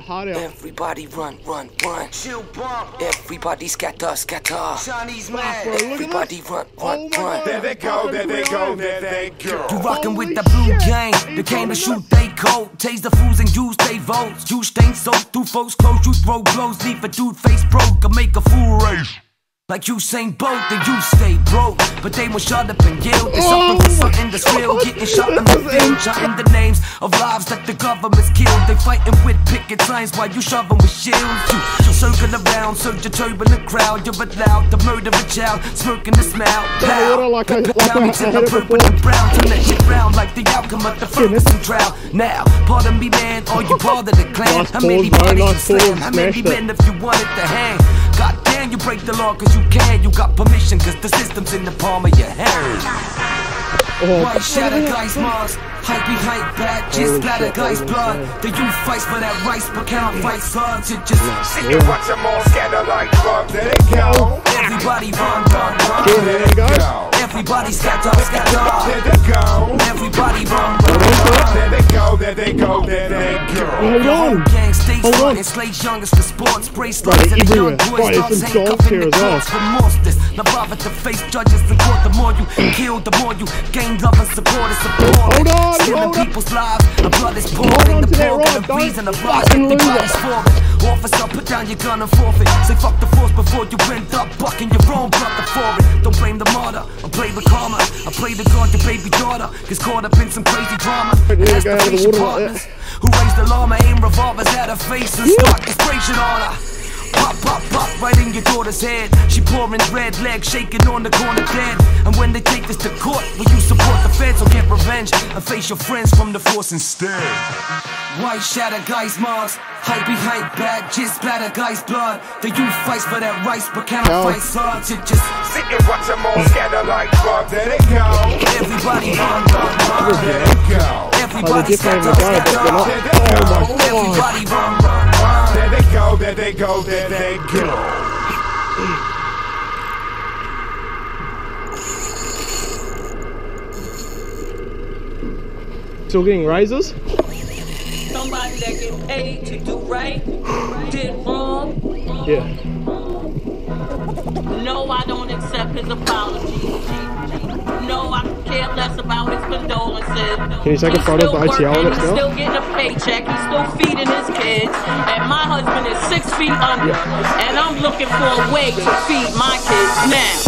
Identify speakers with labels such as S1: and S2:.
S1: hard out.
S2: Everybody run, run, run. Chill bump. Everybody scatter, scatter. Chinese man. Everybody run, run, run.
S3: There they go, there they go, there they go.
S2: You rockin' with the blue gang. They came to shoot they coat. Tase the fools and use they votes. You stain soaked through folks' clothes. You throw blows, leave a dude face broke. Or make a fool race. Like Usain Bolt, then you stay broke. But they won't shut up and yell. They're suffering for something that's real. Getting shot in the field, shouting the names of lives that the government's killed. They fighting with picket signs while you shoving with shields. You circle around, search a turbulent crowd. You're allowed to murder a child, smirking the smile. Pow, pow into the purple and brown. Turn that shit round like the outcome of the Ferguson trial. Now, pardon me man, are you part of the clan? How many bodies you slam? How many men if you wanted to hang? God damn, you break the law cause you can. You got permission cause the system's in the palm of your hand. White shatter guys' marks, hype behind badges, splatter guys' blood. The youth fights for that rice, but can't fight slugs. It just
S3: sit and watch them all scatter like bugs. There they go.
S2: Everybody run, run, run.
S3: There they go.
S2: Everybody scatter, scatter.
S3: There they go.
S2: Everybody run, run, run.
S3: There they go, there they go, there they go.
S1: Hold on.
S2: Gang stays on and slays youngest for sports. Bracelets and the young boys dogs handcuffing the courts for monsters. Not bother to face judges in court. The more you kill, the more you gain love and support. It's appalling. Stealing people's lives, the blood is pouring. The poor and the reason the blood everybody's falling. Officer, put down your gun and forfeit. Say fuck the force before you end up bucking your own brother for it. Don't blame the martyr, I play with karma. I play the god, your baby daughter gets caught up in some crazy drama. And that's the face your partners who raise the llama, aim revolvers at her face and start desperation on her. Pop, pop, pop, right in your daughter's head. She pouring red, legs shaking on the corner dead. And when they take this to court, will you support the feds or get revenge and face your friends from the force instead? White shatter guys' marks, hype behind badges, splatter guys' blood. The youth fights for that rice, but can't fight slugs. It just
S3: sit and watch them all scatter like bugs. There they go.
S2: Everybody run, run, run.
S3: There they go.
S2: Everybody scatter, scatter. Everybody run, run, run.
S3: There they go, there they go, there they go.
S1: Still getting raises?
S4: Somebody that get paid to do right, did wrong.
S1: Yeah.
S4: No, I don't accept his apology. No, I care less about his condolences.
S1: Can you take a photo of the ITL on it
S4: He's still getting a paycheck. He's still feeding his kids. And my husband is 6 feet under. And I'm looking for a way to feed my kids now.